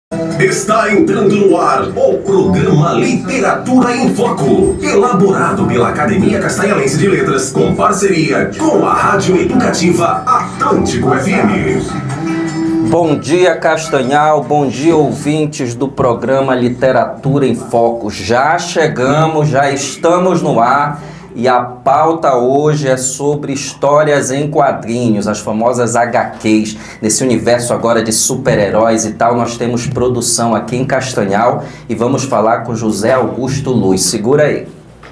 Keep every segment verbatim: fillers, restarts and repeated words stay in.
Está entrando no ar o programa Literatura em Foco, elaborado pela Academia Castanhalense de Letras, com parceria com a Rádio Educativa Atlântico F M. Bom dia, Castanhal, bom dia, ouvintes do programa Literatura em Foco. Já chegamos, já estamos no ar. E a pauta hoje é sobre histórias em quadrinhos, as famosas agá quês. Nesse universo agora de super-heróis e tal, nós temos produção aqui em Castanhal e vamos falar com José Augusto Luz. Segura aí.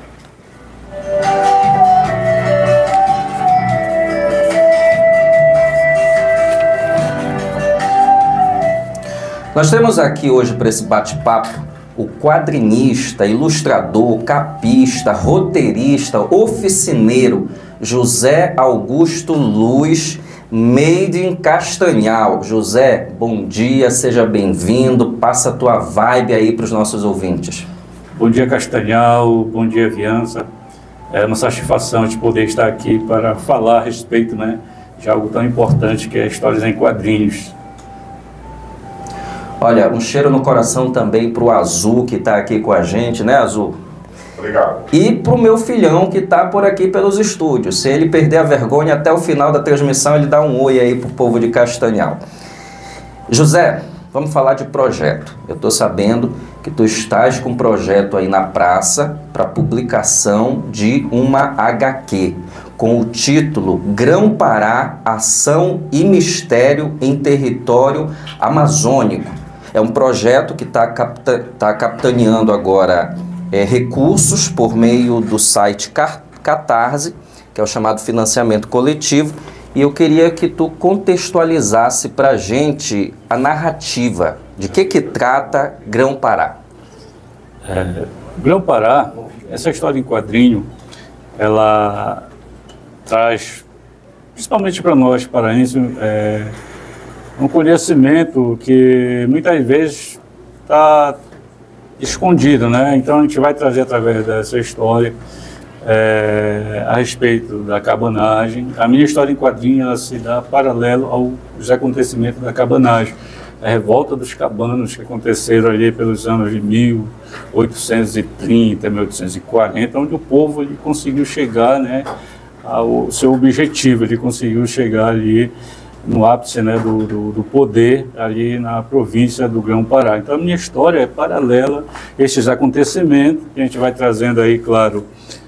Nós temos aqui hoje para esse bate-papo o quadrinista, ilustrador, capista, roteirista, oficineiro José Augusto Luz, made in Castanhal. José, bom dia, seja bem-vindo, passa a tua vibe aí para os nossos ouvintes. Bom dia, Castanhal, bom dia, Viança. É uma satisfação de poder estar aqui para falar a respeito, né, de algo tão importante que é histórias em quadrinhos. Olha, um cheiro no coração também pro Azul, que está aqui com a gente, né, Azul? Obrigado. E pro meu filhão, que está por aqui pelos estúdios. Se ele perder a vergonha, até o final da transmissão, ele dá um oi aí pro povo de Castanhal. José, vamos falar de projeto. Eu estou sabendo que tu estás com um projeto aí na praça para publicação de uma agá quê, com o título Grão-Pará, Ação e Mistério em Território Amazônico. É um projeto que está capta, tá capitaneando agora é, recursos por meio do site Catarse, que é o chamado financiamento coletivo, e eu queria que tu contextualizasse para a gente a narrativa, de que que trata Grão-Pará. É, Grão-Pará, essa história em quadrinho, ela traz, principalmente para nós paraenses, é, um conhecimento que muitas vezes está escondido, né? Então a gente vai trazer através dessa história é, a respeito da cabanagem. A minha história em quadrinho, ela se dá paralelo aos acontecimentos da cabanagem, a revolta dos cabanos que aconteceram ali pelos anos de mil oitocentos e trinta, mil oitocentos e quarenta, onde o povo ele conseguiu chegar, né, ao seu objetivo, ele conseguiu chegar ali no ápice, né, do, do, do poder ali na província do Grão-Pará. Então a minha história é paralela a esses acontecimentos, que a gente vai trazendo aí, claro,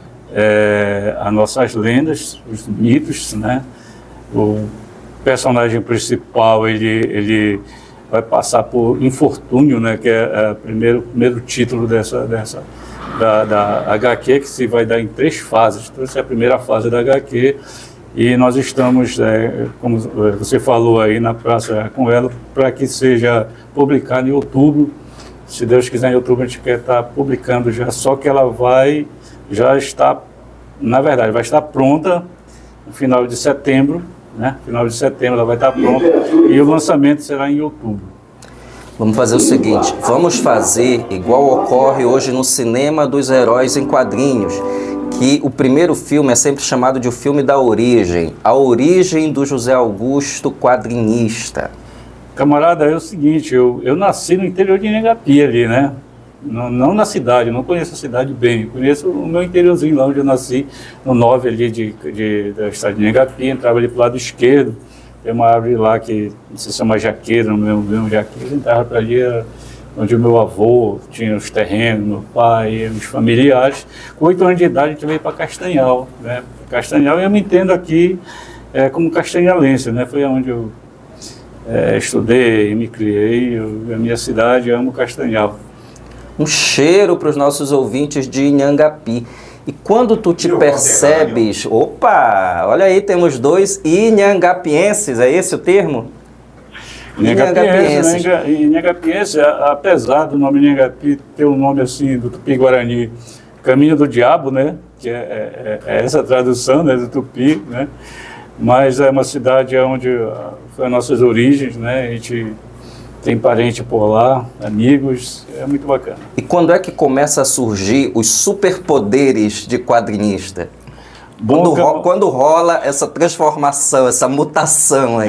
é, as nossas lendas, os mitos, né? O personagem principal, ele, ele vai passar por infortúnio, né, que é o primeiro, primeiro título dessa, dessa da, da agá quê, que se vai dar em três fases. Então essa é a primeira fase da agá quê. E nós estamos, é, como você falou aí, na praça com ela, para que seja publicado em outubro. Se Deus quiser, em outubro a gente quer estar publicando já, só que ela vai, já está, na verdade, vai estar pronta no final de setembro, né? Final de setembro ela vai estar pronta e o lançamento será em outubro. Vamos fazer o seguinte, vamos fazer igual ocorre hoje no cinema dos heróis em quadrinhos, que o primeiro filme é sempre chamado de o filme da origem, a origem do José Augusto quadrinista. Camarada, é o seguinte, eu, eu nasci no interior de Inhangapi ali, né? Não, não na cidade, eu não conheço a cidade bem, eu conheço o meu interiorzinho lá onde eu nasci, no nove ali de, de, da cidade de Inhangapi, entrava ali pro lado esquerdo, tem uma árvore lá que se chama jaqueira, no meu, meu jaqueira, entrava para ali, era onde o meu avô tinha os terrenos, meu pai, os familiares. Com oito anos de idade a gente veio para Castanhal, né? Castanhal, eu me entendo aqui é, como castanhalense, né? Foi onde eu é, estudei, me criei, eu, a minha cidade, eu amo Castanhal. Um cheiro para os nossos ouvintes de Inhangapi. E quando tu te percebes... Opa! Olha aí, temos dois inhangapienses, é esse o termo? Inhangapiense, né? Inhangapiense, apesar do nome Inhangapi ter um nome assim do Tupi-Guarani, Caminho do Diabo, né? Que é, é, é essa tradução, né, do Tupi, né? Mas é uma cidade onde foi as nossas origens, né? A gente tem parente por lá, amigos, é muito bacana. E quando é que começa a surgir os superpoderes de quadrinista? Bom, quando, ro quando rola essa transformação, essa mutação aí?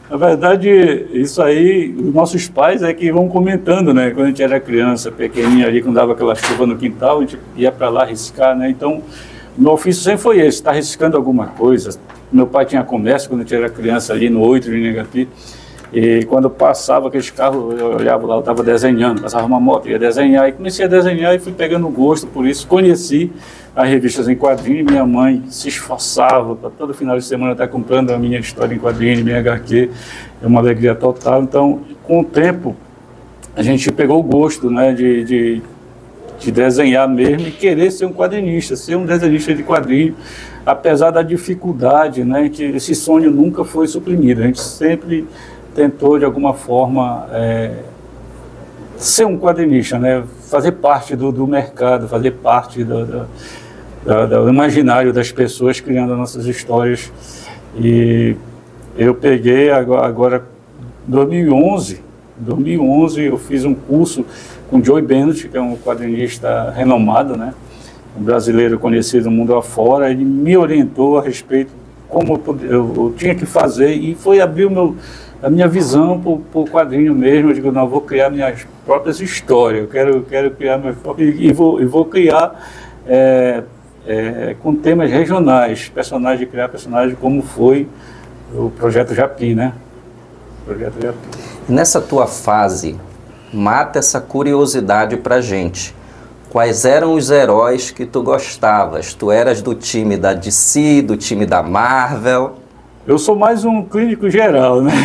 Na verdade, isso aí, os nossos pais é que vão comentando, né? Quando a gente era criança, pequenininha ali, quando dava aquela chuva no quintal, a gente ia para lá riscar, né? Então, meu ofício sempre foi esse, estar tá riscando alguma coisa. Meu pai tinha comércio quando a gente era criança ali no oito de Negapi. E quando passava aqueles carros, eu olhava lá, eu estava desenhando, passava uma moto, ia desenhar, e comecei a desenhar e fui pegando gosto por isso. Conheci as revistas em quadrinhos, minha mãe se esforçava para todo final de semana estar comprando a minha história em quadrinhos, minha agá quê, é uma alegria total. Então, com o tempo, a gente pegou o gosto, né, de, de, de desenhar mesmo e querer ser um quadrinista, ser um desenhista de quadrinhos, apesar da dificuldade, né, que esse sonho nunca foi suprimido. A gente sempre tentou, de alguma forma, é, ser um quadrinista, né? Fazer parte do, do mercado, fazer parte do, do, do, do imaginário das pessoas criando as nossas histórias. E eu peguei agora, agora dois mil e onze, dois mil e onze eu fiz um curso com Joey Bennett, que é um quadrinista renomado, né? Um brasileiro conhecido no mundo afora. Ele me orientou a respeito de como eu, eu, eu tinha que fazer e foi abrir o meu... a minha visão para o quadrinho mesmo. Eu digo, não, eu vou criar minhas próprias histórias, eu quero, quero criar minhas próprias, e vou, e vou criar é, é, com temas regionais, personagens, criar personagens como foi o Projeto Japi, né? Projeto Japi. Nessa tua fase, mata essa curiosidade pra gente. Quais eram os heróis que tu gostavas? Tu eras do time da D C, do time da Marvel? Eu sou mais um clínico geral, né?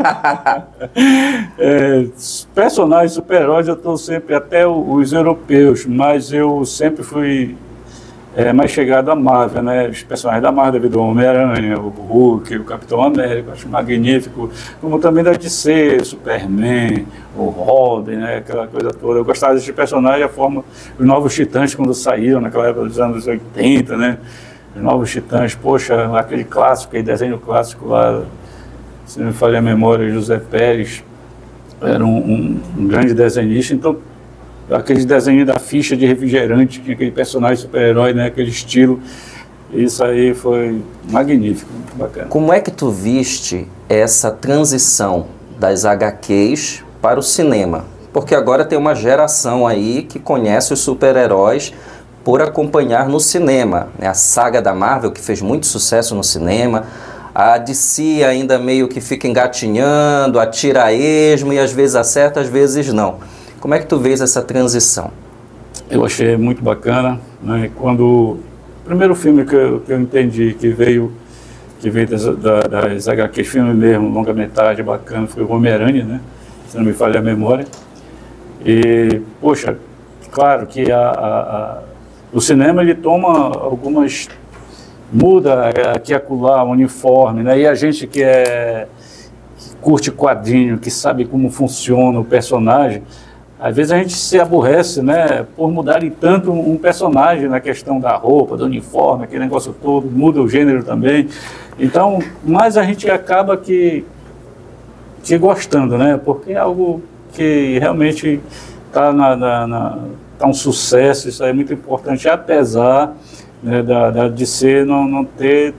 é, personagens, super-heróis, eu estou sempre, até os europeus, mas eu sempre fui é, mais chegado à Marvel, né? Os personagens da Marvel, devido ao Homem-Aranha, o Hulk, o Capitão América, acho magnífico, como também da D C, Superman, o Robin, né? Aquela coisa toda. Eu gostava desses personagens, a forma, os Novos Titãs, quando saíram, naquela época dos anos oitenta, né? Os Novos Titãs, poxa, aquele clássico, aquele desenho clássico lá, se não me falha a memória, José Pérez, era um, um, um grande desenhista. Então, aqueles desenhos da ficha de refrigerante, tinha aquele personagem super-herói, né, aquele estilo, isso aí foi magnífico, muito bacana. Como é que tu viste essa transição das agá quês para o cinema? Porque agora tem uma geração aí que conhece os super-heróis por acompanhar no cinema, né? A saga da Marvel, que fez muito sucesso no cinema, a D C ainda meio que fica engatinhando, atira a esmo e às vezes acerta, às vezes não. Como é que tu vês essa transição? Eu achei muito bacana, né? Quando o primeiro filme que eu, que eu entendi que veio, que veio das, das agá quês, filme mesmo, longa-metragem bacana, foi o Homem-Aranha, né? Se não me falha a memória. E, poxa, claro que a, a, a o cinema, ele toma algumas, muda aqui e acolá, uniforme, né? E a gente que, é, que curte quadrinho, que sabe como funciona o personagem, às vezes a gente se aborrece, né? Por mudarem tanto um personagem na questão da roupa, do uniforme, aquele negócio todo, muda o gênero também. Então, mas a gente acaba que, que gostando, né? Porque é algo que realmente está na... na, na Tá um sucesso, isso aí é muito importante, apesar, né, da, da D C não, não ter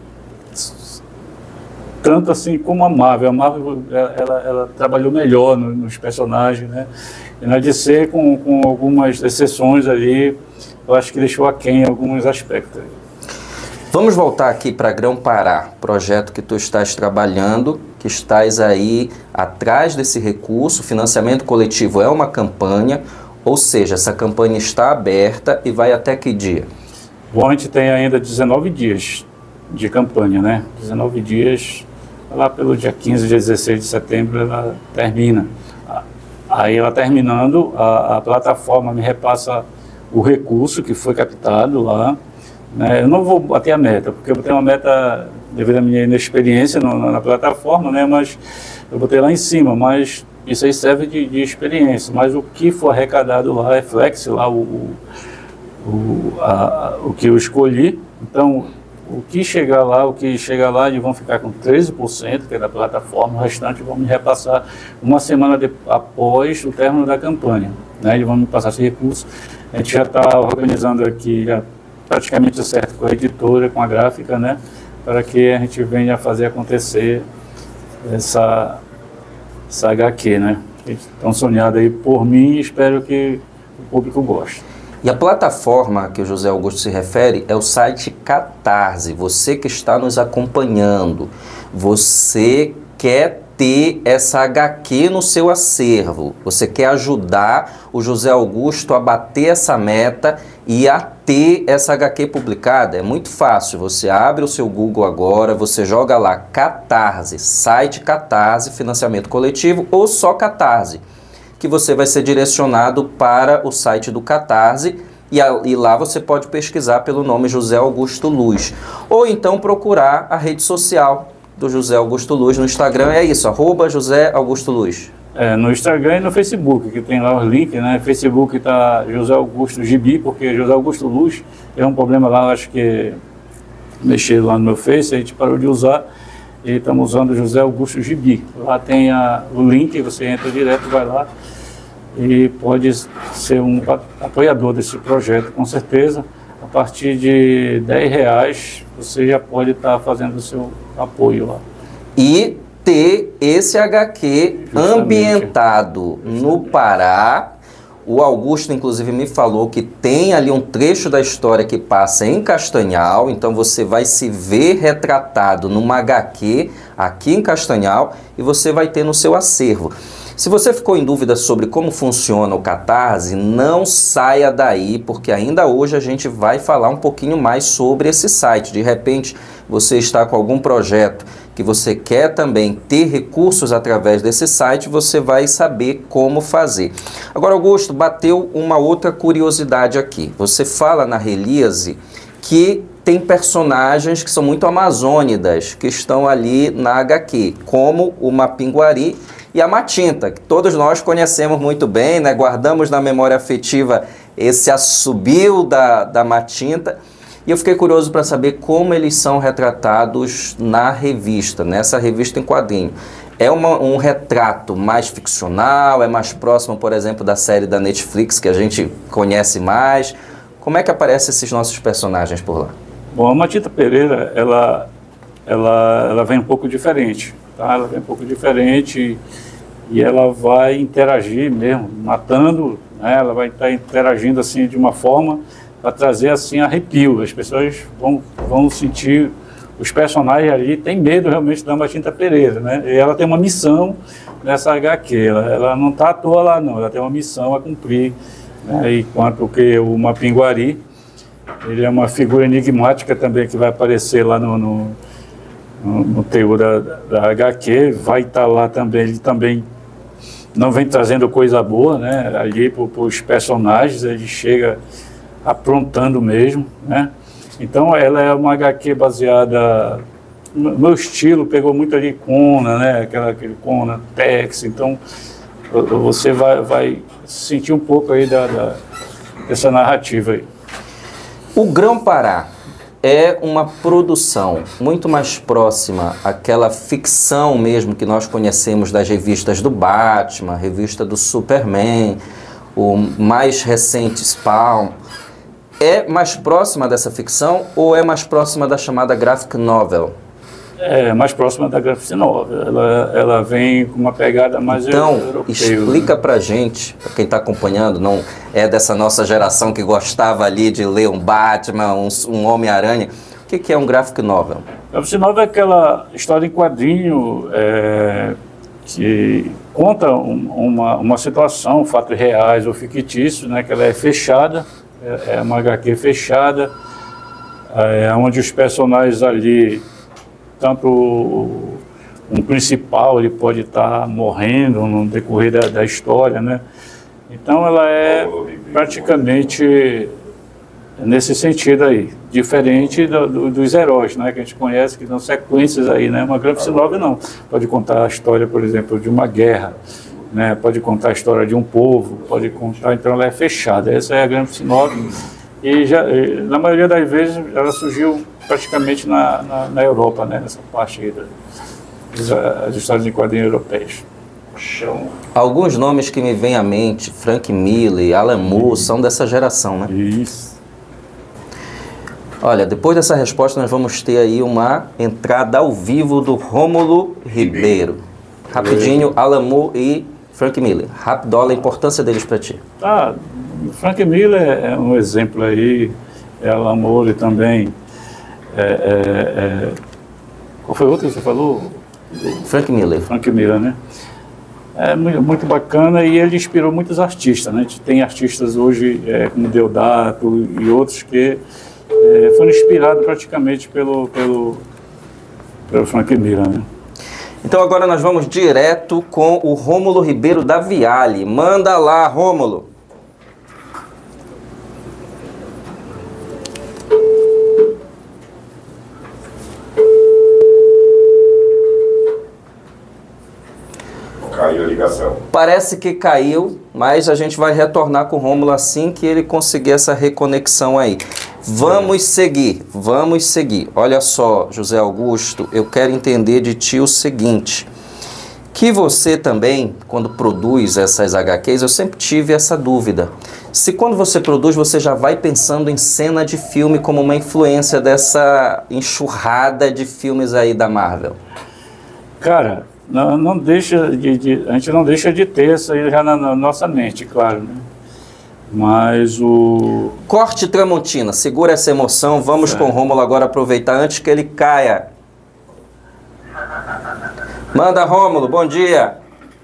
tanto assim como a Marvel. A Marvel, ela, ela trabalhou melhor no, nos personagens, né? E na D C, com, com algumas exceções ali, eu acho que deixou aquém em alguns aspectos. Vamos voltar aqui para Grão-Pará, projeto que tu estás trabalhando, que estás aí atrás desse recurso. Financiamento coletivo é uma campanha, ou seja, essa campanha está aberta e vai até que dia? Bom, a gente tem ainda dezenove dias de campanha, né? dezenove dias, lá pelo dia quinze, dia dezesseis de setembro, ela termina. Aí ela terminando, a, a plataforma me repassa o recurso que foi captado lá, né? Eu não vou bater a meta, porque eu botei uma meta devido à minha inexperiência no, na plataforma, né? Mas eu botei lá em cima, mas isso aí serve de, de experiência. Mas o que for arrecadado lá, reflete lá o, o, a, o que eu escolhi. Então, o que chegar lá, o que chegar lá, eles vão ficar com treze por cento, que é da plataforma, o restante vão me repassar uma semana de, após o término da campanha, né? Eles vão me passar esse recurso. A gente já está organizando aqui, já praticamente certo com a editora, com a gráfica, né? Para que a gente venha fazer acontecer essa, essa agá quê, né? Estão sonhando aí por mim e espero que o público goste. E a plataforma que o José Augusto se refere é o site Catarse. Você que está nos acompanhando, você quer ter essa agá quê no seu acervo, você quer ajudar o José Augusto a bater essa meta e a ter essa agá quê publicada. É muito fácil, você abre o seu Google agora, você joga lá Catarse, site Catarse, financiamento coletivo ou só Catarse, que você vai ser direcionado para o site do Catarse e, a, e lá você pode pesquisar pelo nome José Augusto Luz. Ou então procurar a rede social do José Augusto Luz no Instagram, é isso, arroba José Augusto Luz. É, no Instagram e no Facebook, que tem lá os links, né? Facebook tá José Augusto Gibi, porque José Augusto Luz é um problema lá, acho que mexeram lá no meu Face, a gente parou de usar. E estamos usando José Augusto Gibi. Lá tem a, o link, você entra direto, vai lá e pode ser um apoiador desse projeto, com certeza. A partir de dez reais você já pode estar fazendo o seu apoio lá. E ter esse agá quê Justamente. ambientado no Pará. O Augusto, inclusive, me falou que tem ali um trecho da história que passa em Castanhal, então você vai se ver retratado numa agá quê aqui em Castanhal e você vai ter no seu acervo. Se você ficou em dúvida sobre como funciona o Catarse, não saia daí, porque ainda hoje a gente vai falar um pouquinho mais sobre esse site. De repente, você está com algum projeto que você quer também ter recursos através desse site, você vai saber como fazer. Agora, Augusto, bateu uma outra curiosidade aqui. Você fala na Relíase que tem personagens que são muito amazônidas, que estão ali na agá quê, como o Mapinguari e a Matinta, que todos nós conhecemos muito bem, né? Guardamos na memória afetiva esse assobio da, da Matinta. E eu fiquei curioso para saber como eles são retratados na revista, nessa revista em quadrinho. É uma, um retrato mais ficcional, é mais próximo, por exemplo, da série da Netflix, que a gente conhece mais. Como é que aparecem esses nossos personagens por lá? Bom, a Matinta Pereira, ela, ela, ela vem um pouco diferente, tá? Ela vem um pouco diferente e ela vai interagir mesmo, matando, né? Ela vai estar interagindo assim de uma forma para trazer assim arrepio. As pessoas vão, vão sentir, os personagens ali têm medo realmente da Matinta Pereira, né? E ela tem uma missão nessa agá quê, ela, ela não está à toa lá não, ela tem uma missão a cumprir, né? Enquanto que o Mapinguari, ele é uma figura enigmática também que vai aparecer lá no, no, no, no teor da, da agá quê, vai estar lá também, ele também não vem trazendo coisa boa, né? Ali para os personagens, ele chega aprontando mesmo, né? Então ela é uma agá quê baseada, no meu estilo pegou muito ali Conan, né? Aquela, aquele Conan, Tex, então você vai, vai sentir um pouco aí da, da, dessa narrativa aí. O Grão-Pará é uma produção muito mais próxima àquela ficção mesmo que nós conhecemos das revistas do Batman, revista do Superman, o mais recente Spawn. É mais próxima dessa ficção ou é mais próxima da chamada graphic novel? É mais próxima da graphic novel. Ela, ela vem com uma pegada mais então, europeia. Explica pra gente, pra quem está acompanhando, não é dessa nossa geração que gostava ali de ler um Batman, um, um Homem-Aranha. O que, que é um graphic novel? Graphic novel é aquela história em quadrinho é, que conta um, uma, uma situação, fatos reais ou fictícios, né, que ela é fechada. É uma agá quê fechada, é, onde os personagens ali, tanto o, um principal, ele pode estar morrendo no decorrer da, da história, né? Então ela é praticamente nesse sentido aí, diferente do, do, dos heróis, né? Que a gente conhece, que dão sequências aí, né? Uma graphic novel não, pode contar a história, por exemplo, de uma guerra, né, pode contar a história de um povo, pode contar, então ela é fechada. Essa é a graphic novel e já, na maioria das vezes ela surgiu praticamente na, na, na Europa, né, nessa parte aí das histórias em quadrinhos europeias. Alguns nomes que me vêm à mente, Frank Miller, Alan Moore, são dessa geração, né? Isso. Olha, depois dessa resposta nós vamos ter aí uma entrada ao vivo do Rômulo Ribeiro. Rapidinho, Alan Moore e Frank Miller. Rapidola, a importância deles para ti. Ah, Frank Miller é um exemplo aí, é Alan Moore também. É, é, é... Qual foi o outro que você falou? Frank Miller. Frank Miller, né? É muito, muito bacana e ele inspirou muitos artistas, né? A gente tem artistas hoje é, como Deodato e outros que é, foram inspirados praticamente pelo, pelo, pelo Frank Miller, né? Então agora nós vamos direto com o Rômulo Ribeiro da Viale. Manda lá, Rômulo. Caiu a ligação. Parece que caiu, mas a gente vai retornar com o Rômulo assim que ele conseguir essa reconexão aí. Vamos seguir, vamos seguir. Olha só, José Augusto, eu quero entender de ti o seguinte, que você também, quando produz essas agá quês, eu sempre tive essa dúvida. Se quando você produz, você já vai pensando em cena de filme como uma influência dessa enxurrada de filmes aí da Marvel? Cara, não, não deixa de, de, a gente não deixa de ter isso aí já na, na nossa mente, claro, né? Mas o... Corte Tramontina, segura essa emoção, vamos certo. Com o Rômulo agora aproveitar antes que ele caia. Manda, Rômulo, bom dia.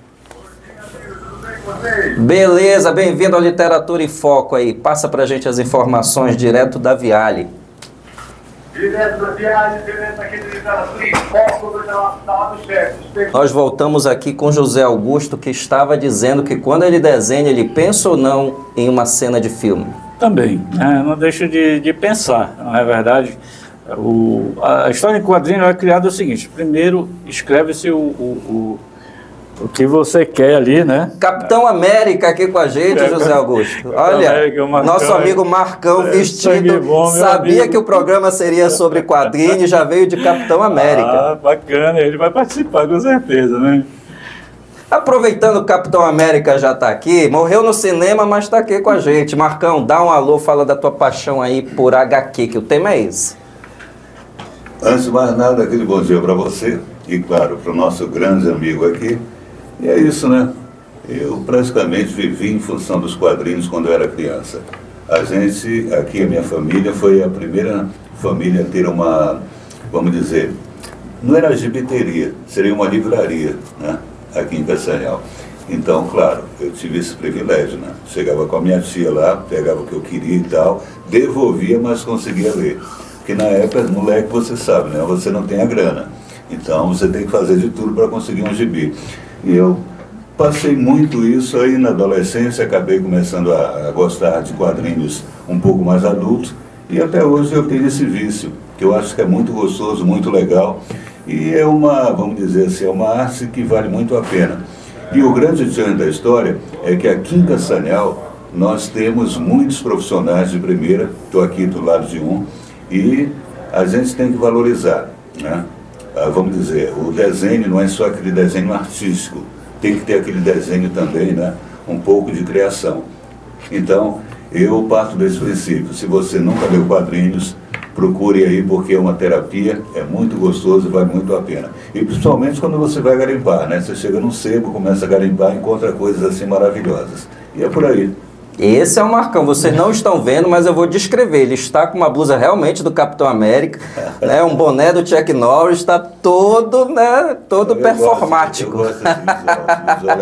Beleza, bem-vindo ao Literatura em Foco aí. Passa pra gente as informações direto da Viale. Direto da Viale, direto aqui do Literatura em Foco, da hora do chefe. Nós voltamos aqui com José Augusto, que estava dizendo que quando ele desenha, ele pensa ou não em uma cena de filme? Também, né? Não deixa de, de pensar, não é verdade? O, a história em quadrinho é criada o seguinte, primeiro escreve-se o, o, o, o que você quer ali, né? Capitão América aqui com a gente, É, José Augusto. Capitão Olha, América, Marcão, nosso amigo Marcão é, vestido, sangue bom, meu sabia amigo. que o programa seria sobre quadrinho e já veio de Capitão América. Ah, bacana, ele vai participar com certeza, né? Aproveitando que o Capitão América já está aqui, morreu no cinema, mas está aqui com a gente. Marcão, dá um alô, fala da tua paixão aí por agá quê, que o tema é esse. Antes de mais nada, aquele bom dia para você e, claro, para o nosso grande amigo aqui. E é isso, né? Eu praticamente vivi em função dos quadrinhos quando eu era criança. A gente, aqui a minha família, foi a primeira família a ter uma, vamos dizer, não era gibiteria, seria uma livraria, né? Aqui em Castanhal. Então, claro, eu tive esse privilégio, né? Chegava com a minha tia lá, pegava o que eu queria e tal, devolvia, mas conseguia ler. Porque na época, moleque, você sabe, né? Você não tem a grana. Então, você tem que fazer de tudo para conseguir um gibi. E eu passei muito isso aí na adolescência, acabei começando a, a gostar de quadrinhos um pouco mais adultos. E até hoje eu tenho esse vício, que eu acho que é muito gostoso, muito legal. E é uma, vamos dizer assim, é uma arte que vale muito a pena. E o grande tchan da história é que aqui em Castanhal nós temos muitos profissionais de primeira, estou aqui do lado de um, e a gente tem que valorizar, né? Ah, vamos dizer, o desenho não é só aquele desenho artístico, tem que ter aquele desenho também, né? Um pouco de criação. Então, eu parto desse princípio, se você nunca leu quadrinhos, procure aí porque é uma terapia, é muito gostoso e vale muito a pena. E principalmente quando você vai garimpar, né? Você chega num sebo, começa a garimpar e encontra coisas assim maravilhosas. E é por aí. Esse é o Marcão, vocês não estão vendo, mas eu vou descrever. Ele está com uma blusa realmente do Capitão América, né, um boné do Chuck Norris, está todo, né, todo eu performático. Gosto, eu gosto desse visual, visual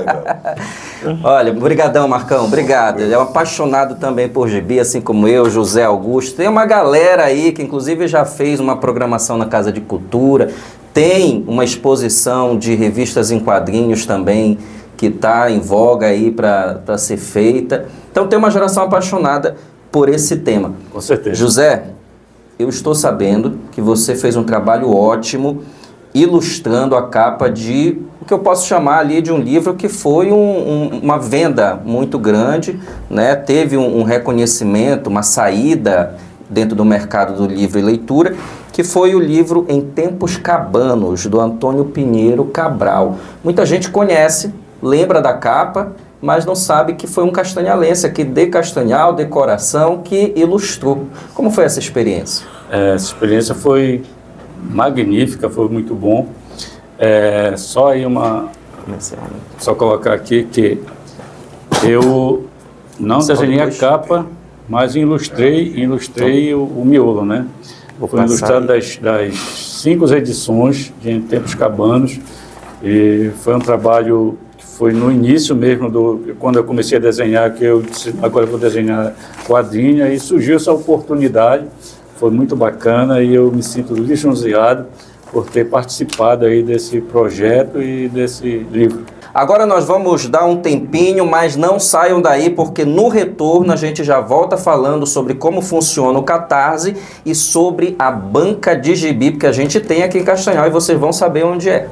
legal. Olha, brigadão, Marcão, obrigado. Ele é um apaixonado também por gibi, assim como eu, José Augusto. Tem uma galera aí que inclusive já fez uma programação na Casa de Cultura, tem uma exposição de revistas em quadrinhos também, que está em voga aí para ser feita. Então tem uma geração apaixonada por esse tema. Com certeza. José, eu estou sabendo que você fez um trabalho ótimo ilustrando a capa de o que eu posso chamar ali de um livro que foi um, um, uma venda muito grande, né? Teve um, um reconhecimento, uma saída dentro do mercado do livro e leitura, que foi o livro Em Tempos Cabanos, do Antônio Pinheiro Cabral. Muita gente conhece, lembra da capa, mas não sabe que foi um castanhalense aqui de Castanhal, de coração, que ilustrou. Como foi essa experiência? É, essa experiência foi magnífica, foi muito bom. É, só aí uma... Só colocar aqui que eu não desenhei a capa, mas ilustrei, ilustrei o, o miolo, né? Foi ilustrado das, das cinco edições de Tempos Cabanos, e foi um trabalho que foi no início mesmo, do, quando eu comecei a desenhar, que eu disse, agora eu vou desenhar quadrinho, e surgiu essa oportunidade, foi muito bacana, e eu me sinto lisonjeado por ter participado aí desse projeto e desse livro. Agora nós vamos dar um tempinho, mas não saiam daí, porque no retorno a gente já volta falando sobre como funciona o Catarse e sobre a banca de gibi, porque a gente tem aqui em Castanhal e vocês vão saber onde é.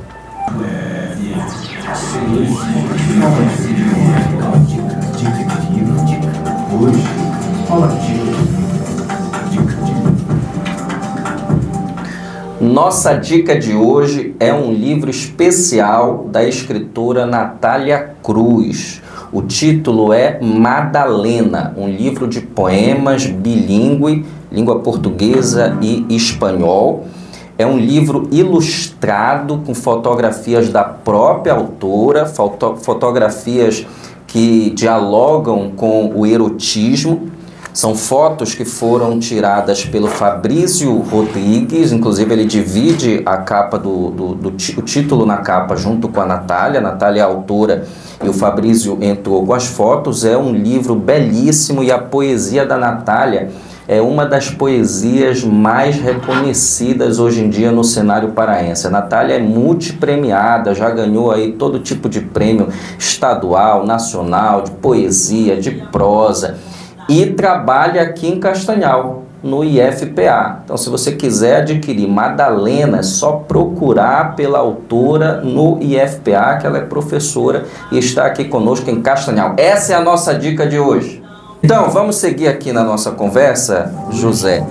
Nossa dica de hoje é um livro especial da escritora Natália Cruz. O título é Madalena, um livro de poemas bilíngue, língua portuguesa e espanhol. É um livro ilustrado com fotografias da própria autora, foto fotografias que dialogam com o erotismo. São fotos que foram tiradas pelo Fabrício Rodrigues, inclusive ele divide a capa do, do, do o título na capa junto com a Natália. A Natália é a autora e o Fabrício entrou com as fotos. É um livro belíssimo e a poesia da Natália é uma das poesias mais reconhecidas hoje em dia no cenário paraense. A Natália é multipremiada, já ganhou aí todo tipo de prêmio estadual, nacional, de poesia, de prosa. E trabalha aqui em Castanhal, no I F P A. Então, se você quiser adquirir Madalena, é só procurar pela autora no I F P A, que ela é professora e está aqui conosco em Castanhal. Essa é a nossa dica de hoje. Então, vamos seguir aqui na nossa conversa, José.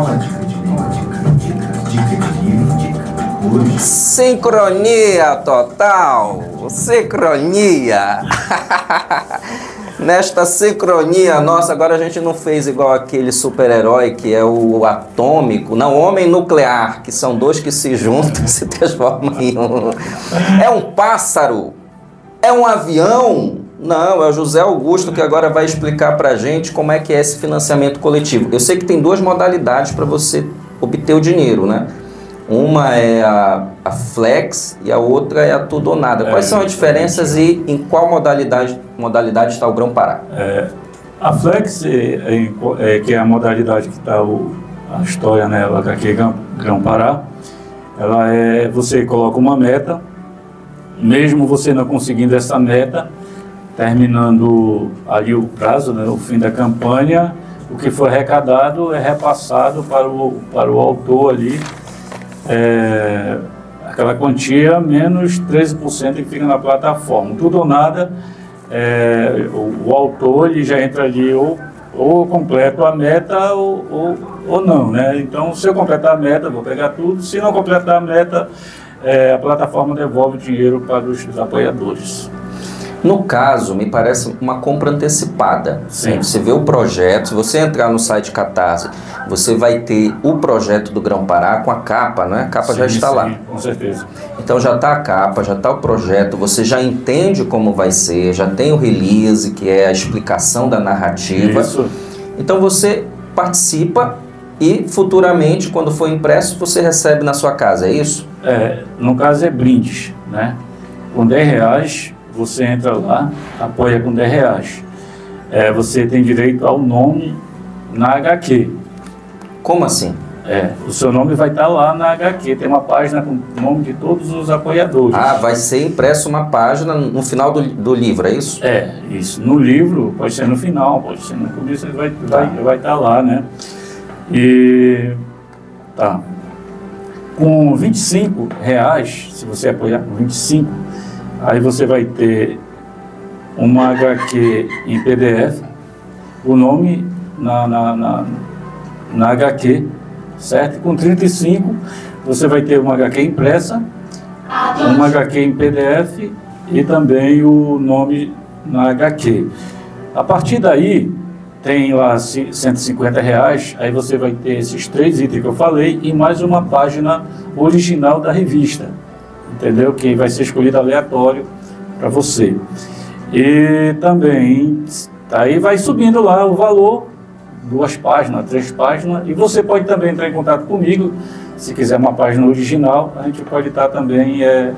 Sincronia total, sincronia. Nesta sincronia nossa, agora a gente não fez igual aquele super-herói que é o atômico, não, o homem nuclear, que são dois que se juntam e se transformam em um. É um pássaro? É um avião? Não, é o José Augusto que agora vai explicar pra gente como é que é esse financiamento coletivo. Eu sei que tem duas modalidades para você obter o dinheiro, né? Uma é a, a Flex e a outra é a Tudo ou Nada. Quais é, são as diferenças e em qual modalidade, modalidade está o Grão-Pará? É, a Flex, é, é, que é a modalidade que está a história nela, né, aqui é Grão-Pará, ela é, você coloca uma meta, mesmo você não conseguindo essa meta, terminando ali o prazo, né, o fim da campanha, o que foi arrecadado é repassado para o, para o autor ali, É, aquela quantia menos treze por cento que fica na plataforma. Tudo ou nada, é, o, o autor ele já entra ali ou, ou completo a meta ou, ou, ou não, né? Então, se eu completar a meta, vou pegar tudo. Se não completar a meta, é, a plataforma devolve o dinheiro para os apoiadores. No caso, me parece uma compra antecipada. Sim. Você vê o projeto, se você entrar no site Catarse, você vai ter o projeto do Grão-Pará com a capa, né? A capa sim, já está sim, lá. Com certeza. Então já está a capa, já está o projeto, você já entende como vai ser, já tem o release, que é a explicação da narrativa. Isso. Então você participa e futuramente, quando for impresso, você recebe na sua casa, é isso? É, no caso é brindes, né? Com dez reais... Você entra lá, apoia com dez reais. É, você tem direito ao nome na H Q. Como assim? É, o seu nome vai estar lá na H Q. Tem uma página com o nome de todos os apoiadores. Ah, vai ser impresso uma página no final do, do livro, é isso? É, isso. No livro, pode ser no final, pode ser no começo, ele vai, tá. vai, vai estar lá, né? E... tá. Com vinte e cinco reais, se você apoiar com vinte e cinco, aí você vai ter uma H Q em P D F, o nome na, na, na, na H Q, certo? Com trinta e cinco você vai ter uma H Q impressa, uma H Q em P D F e também o nome na H Q. A partir daí, tem lá cento e cinquenta reais, aí você vai ter esses três itens que eu falei e mais uma página original da revista, entendeu? Que vai ser escolhido aleatório para você. E também, aí vai subindo lá o valor, duas páginas, três páginas, e você pode também entrar em contato comigo, se quiser uma página original, a gente pode estar também é,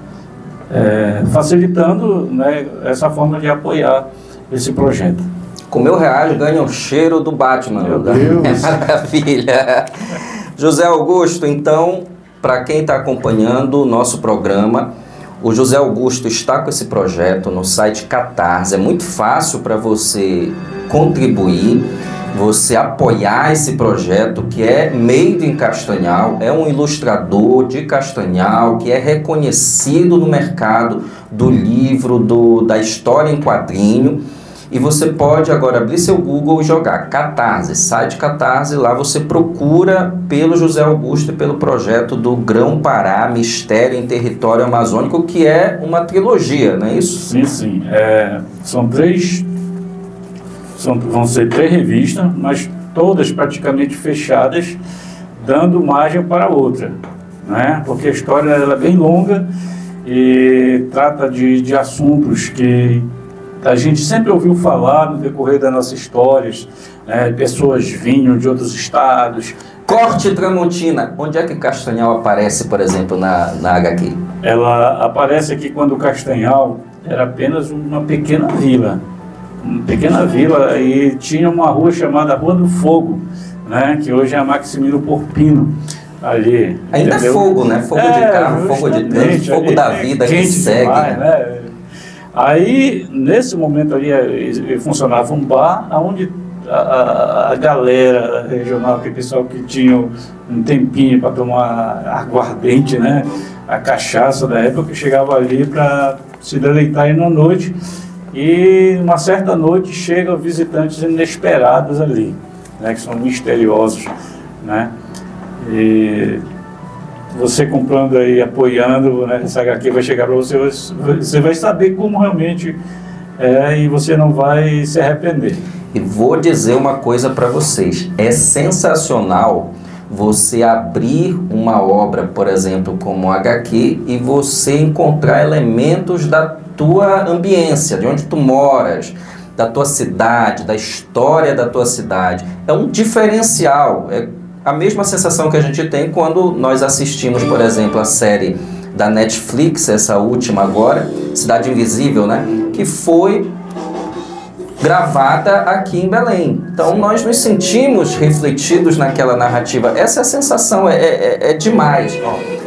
é, facilitando, né, essa forma de apoiar esse projeto. Com mil reais ganha o cheiro do Batman. Meu Deus. Maravilha. José Augusto, então, para quem está acompanhando o nosso programa, o José Augusto está com esse projeto no site Catarse. É muito fácil para você contribuir, você apoiar esse projeto que é made in Castanhal, é um ilustrador de Castanhal, que é reconhecido no mercado do livro, do, da história em quadrinho. E você pode agora abrir seu Google e jogar Catarse, site Catarse, lá você procura pelo José Augusto e pelo projeto do Grão-Pará, Mistério em Território Amazônico, que é uma trilogia, não é isso? Sim, sim. É, são três, são, vão ser três revistas, mas todas praticamente fechadas, dando margem para outra, né? Porque a história ela é bem longa e trata de, de assuntos que a gente sempre ouviu falar no decorrer das nossas histórias, né? Pessoas vinham de outros estados. Corte Tramontina. Onde é que Castanhal aparece, por exemplo, na, na agá quê? Ela aparece aqui quando Castanhal era apenas uma pequena vila. Uma pequena vila e tinha uma rua chamada Rua do Fogo, né? Que hoje é a Maximino Porpino. Ali, ainda entendeu? É fogo, né? Fogo é, de carro, fogo de trânsito, fogo da vida que segue. Demais, né? Aí, nesse momento ali, funcionava um bar onde a, a, a galera regional, aquele pessoal que tinha um tempinho para tomar aguardente, né? A cachaça da época, chegava ali para se deleitar aí na noite. E uma certa noite chegam visitantes inesperados ali, né? Que são misteriosos, né? E você comprando aí, apoiando, né, essa agá quê vai chegar para você, você vai saber como realmente é e você não vai se arrepender. E vou dizer uma coisa para vocês, é sensacional você abrir uma obra, por exemplo, como agá quê, e você encontrar elementos da tua ambiência, de onde tu moras, da tua cidade, da história da tua cidade. É um diferencial, é a mesma sensação que a gente tem quando nós assistimos, por exemplo, a série da Netflix, essa última agora, Cidade Invisível, né? Que foi gravada aqui em Belém. Então nós nos sentimos refletidos naquela narrativa. Essa é a sensação, é, é, é demais.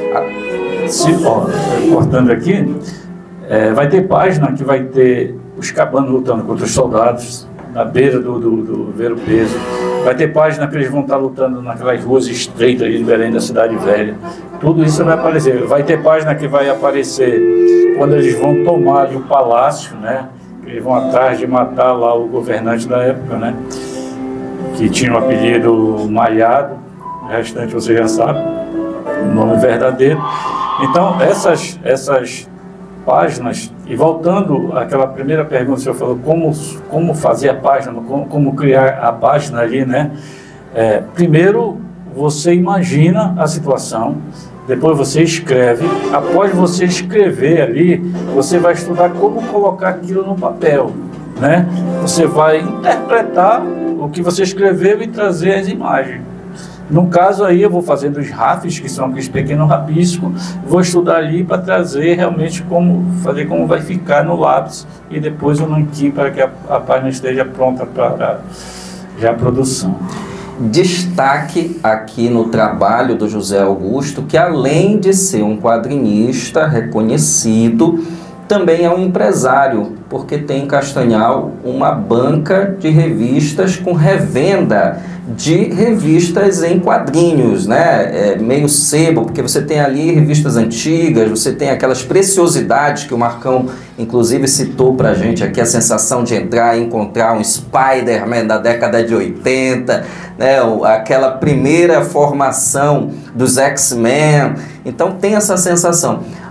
Se, ó, cortando aqui, é, vai ter página que vai ter os cabanos lutando contra os soldados na beira do, do, do Ver-o-Peso. Vai ter página que eles vão estar lutando naquelas ruas estreitas de Belém, da Cidade Velha. Tudo isso vai aparecer. Vai ter página que vai aparecer quando eles vão tomar ali o palácio, né? Eles vão atrás de matar lá o governante da época, né? Que tinha o apelido Malhado. O restante você já sabe, o nome verdadeiro. Então, essas, essas páginas, e voltando àquela primeira pergunta que o senhor falou, como, como fazer a página, como, como criar a página ali, né? É, primeiro, você imagina a situação, depois você escreve, após você escrever ali, você vai estudar como colocar aquilo no papel, né? Você vai interpretar o que você escreveu e trazer as imagens. No caso aí eu vou fazendo os rafes, que são aqueles pequenos rabiscos, vou estudar ali para trazer realmente como fazer como vai ficar no lápis e depois o nanquim para que a, a página esteja pronta para já a produção. Destaque aqui no trabalho do José Augusto que, além de ser um quadrinista reconhecido, também é um empresário, porque tem em Castanhal uma banca de revistas com revenda de revistas em quadrinhos, né? É meio sebo, porque você tem ali revistas antigas, você tem aquelas preciosidades que o Marcão, inclusive, citou pra gente aqui, a sensação de entrar e encontrar um Spider-Man da década de oitenta, né? Aquela primeira formação dos X-Men. Então tem essa sensação.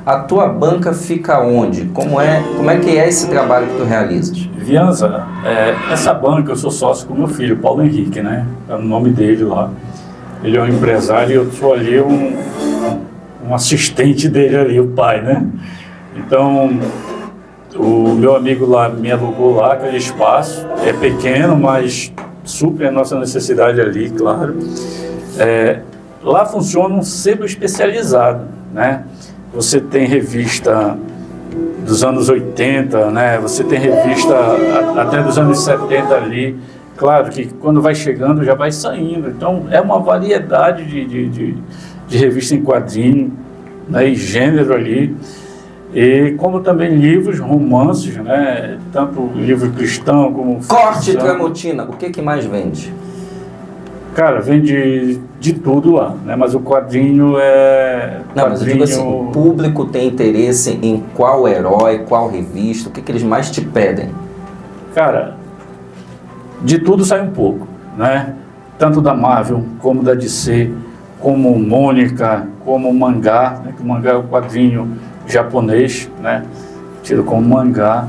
A tua banca fica onde? Como é, como é que é esse trabalho que tu realizas? Vianza, é, essa banca eu sou sócio com meu filho, Paulo Henrique, né? É o nome dele lá. Ele é um empresário e eu sou ali um, um assistente dele ali, o pai, né? Então, o meu amigo lá me alugou lá, aquele espaço. É pequeno, mas supre a nossa necessidade ali, claro. É, lá funciona um sebo especializado, né? Você tem revista dos anos oitenta, né? Você tem revista a, até dos anos setenta ali. Claro que quando vai chegando já vai saindo. Então é uma variedade de, de, de, de revista em quadrinho, né? E gênero ali. E como também livros, romances, né? Tanto livro cristão como... Corte ficção. Tramontina, o que que mais vende? Cara, vende de tudo lá, né? Mas o quadrinho é... Não, quadrinho... mas eu digo assim, o público tem interesse em qual herói, qual revista, o que que eles mais te pedem? Cara, de tudo sai um pouco, né? Tanto da Marvel, como da D C, como Mônica, como mangá, né? Que o mangá é o quadrinho japonês, né? Tido como mangá.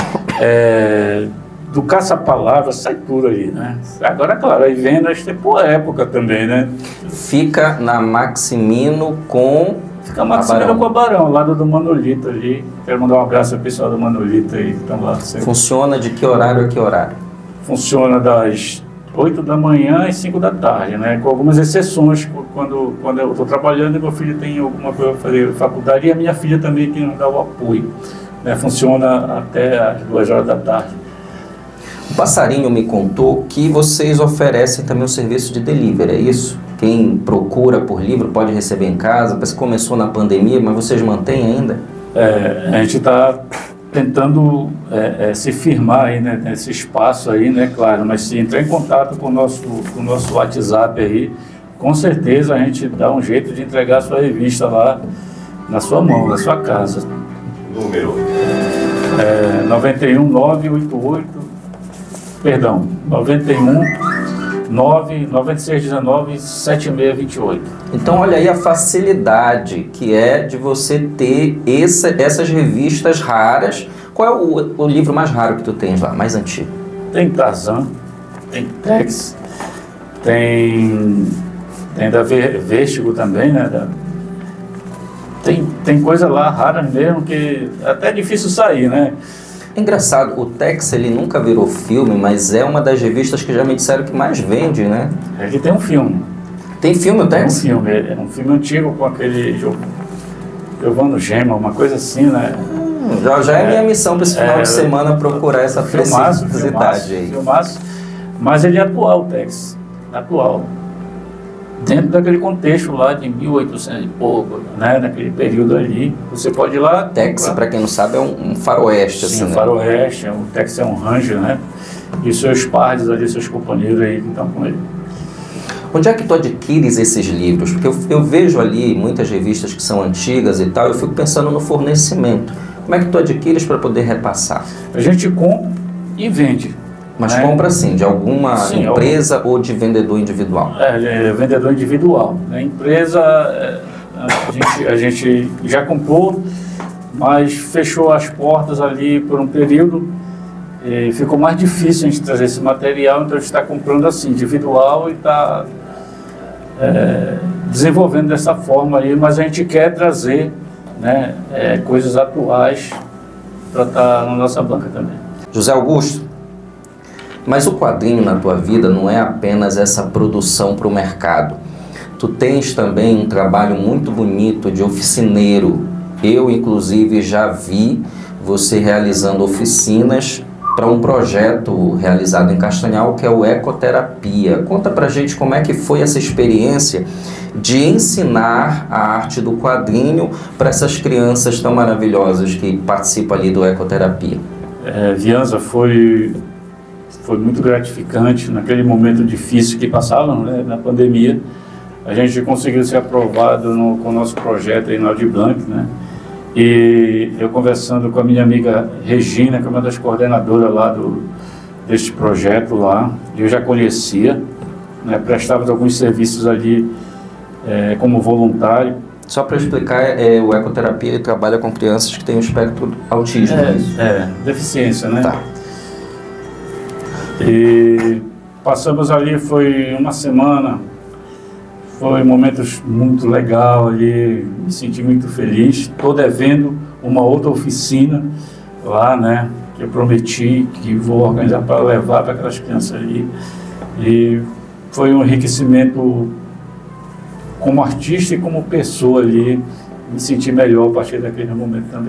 É... Do caça-palavra sai tudo aí, né? Agora, claro, aí vendas tem por época também, né? Fica na Maximino com... Fica Maximino com a Barão, lado do Manolito ali. Quero mandar um abraço ao pessoal do Manolito aí, que estão lá sempre. Funciona de que horário a que horário? Funciona das oito da manhã às cinco da tarde, né? Com algumas exceções, quando, quando eu estou trabalhando e meu filho tem alguma coisa para fazer faculdade, e a minha filha também tem que dar o apoio, né? Funciona até às duas horas da tarde. O Passarinho me contou que vocês oferecem também o serviço de delivery, é isso? Quem procura por livro pode receber em casa, parece que começou na pandemia, mas vocês mantêm ainda? É, a gente está tentando é, é, se firmar aí, né, nesse espaço aí, né, claro, mas se entrar em contato com o nosso, com o nosso WhatsApp aí, com certeza a gente dá um jeito de entregar a sua revista lá na sua mão, na sua casa. Número. É, nove um nove oito oito, perdão, nove um nove nove seis um nove sete seis dois oito. Então olha aí a facilidade que é de você ter essa, essas revistas raras. Qual é o, o livro mais raro que tu tens lá, mais antigo? Tem Tarzan, tem Tex, tem, tem da Vértigo também, né? Da, tem, tem coisa lá rara mesmo que até é difícil sair, né? É engraçado, o Tex ele nunca virou filme, mas é uma das revistas que já me disseram que mais vende, né? Ele tem um filme. Tem filme o Tem um Tex? filme, é um filme antigo com aquele Giovanni Gema, uma coisa assim, né? Hum, já, já é, é minha missão para esse final é, de semana procurar essa filmaço, preciosidade filmaço, aí. Filmaço, mas ele é atual, o Tex, atual. Dentro daquele contexto lá de mil e oitocentos e pouco, né? Naquele período ali, você pode ir lá... Tex, para quem não sabe, é um, um faroeste. Sim, assim, um né? faroeste, o Tex é um ranger, né? E seus pares ali, seus companheiros aí que estão com ele. Onde é que tu adquires esses livros? Porque eu, eu vejo ali muitas revistas que são antigas e tal, eu fico pensando no fornecimento. Como é que tu adquires para poder repassar? A gente compra e vende. Mas né? compra assim, de alguma Sim, empresa algum... ou de vendedor individual? É, é vendedor individual. A empresa, é, a, gente, a gente já comprou, mas fechou as portas ali por um período. E ficou mais difícil a gente trazer esse material, então a gente está comprando assim, individual e está é, desenvolvendo dessa forma aí, mas a gente quer trazer, né, é, coisas atuais para estar na nossa banca também. José Augusto, mas o quadrinho na tua vida não é apenas essa produção para o mercado. Tu tens também um trabalho muito bonito de oficineiro. Eu, inclusive, já vi você realizando oficinas para um projeto realizado em Castanhal, que é o Ecoterapia. Conta pra gente como é que foi essa experiência de ensinar a arte do quadrinho para essas crianças tão maravilhosas que participam ali do Ecoterapia. É, Vianza, foi... Foi muito gratificante naquele momento difícil que passavam, né, na pandemia. A gente conseguiu ser aprovado no, com o nosso projeto aí no Aldir Blanc, né? E eu conversando com a minha amiga Regina, que é uma das coordenadoras lá do, deste projeto lá, eu já conhecia, né, prestava alguns serviços ali é, como voluntário. Só para explicar, é, o Ecoterapia ele trabalha com crianças que têm o espectro autismo. É, É, isso? é, deficiência, né? Tá. E passamos ali, foi uma semana, foi momentos muito legal ali, me senti muito feliz. Estou devendo uma outra oficina lá, né? Que eu prometi que vou organizar para levar para aquelas crianças ali. E foi um enriquecimento como artista e como pessoa ali, me senti melhor a partir daquele momento também.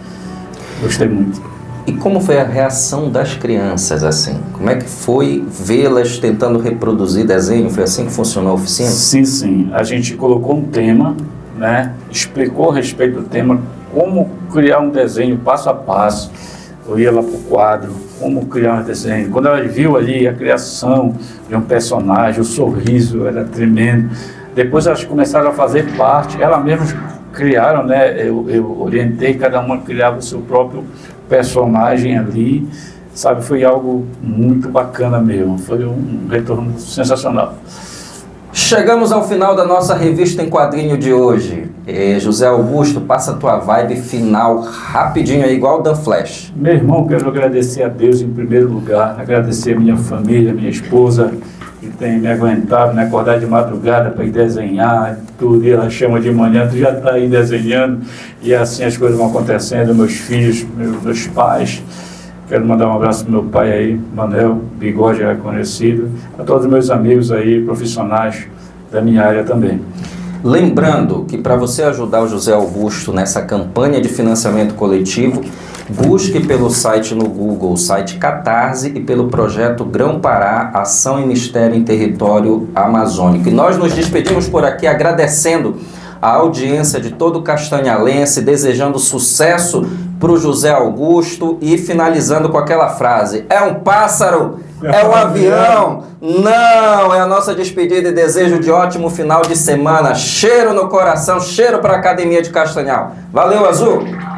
Gostei muito. E como foi a reação das crianças, assim? Como é que foi vê-las tentando reproduzir desenho? Foi assim que funcionou a oficina? Sim, sim. A gente colocou um tema, né? Explicou a respeito do tema, como criar um desenho passo a passo. Eu ia lá para o quadro, como criar um desenho. Quando ela viu ali a criação de um personagem, o sorriso era tremendo. Depois elas começaram a fazer parte, elas mesmas criaram, né? Eu, eu orientei, cada uma criava o seu próprio personagem ali, sabe? Foi algo muito bacana mesmo, foi um retorno sensacional. Chegamos ao final da nossa revista em quadrinho de hoje. E José Augusto, passa a tua vibe final rapidinho aí, igual o Dan Flash. Meu irmão, quero agradecer a Deus em primeiro lugar, agradecer a minha família, minha esposa, que tem me aguentado, me acordar de madrugada para ir desenhar, tudo, e ela chama de manhã, tu já está aí desenhando, e assim as coisas vão acontecendo, meus filhos, meus, meus pais. Quero mandar um abraço para meu pai aí, Manel, Bigode é conhecido, a todos os meus amigos aí, profissionais da minha área também. Lembrando que para você ajudar o José Augusto nessa campanha de financiamento coletivo, busque pelo site no Google, o site Catarse, e pelo projeto Grão Pará, Ação e Mistério em Território Amazônico. E nós nos despedimos por aqui agradecendo a audiência de todo castanhalense, desejando sucesso para o José Augusto e finalizando com aquela frase: é um pássaro, é um avião, não, é a nossa despedida e desejo de ótimo final de semana, cheiro no coração, cheiro para a Academia de Castanhal. Valeu, Azul!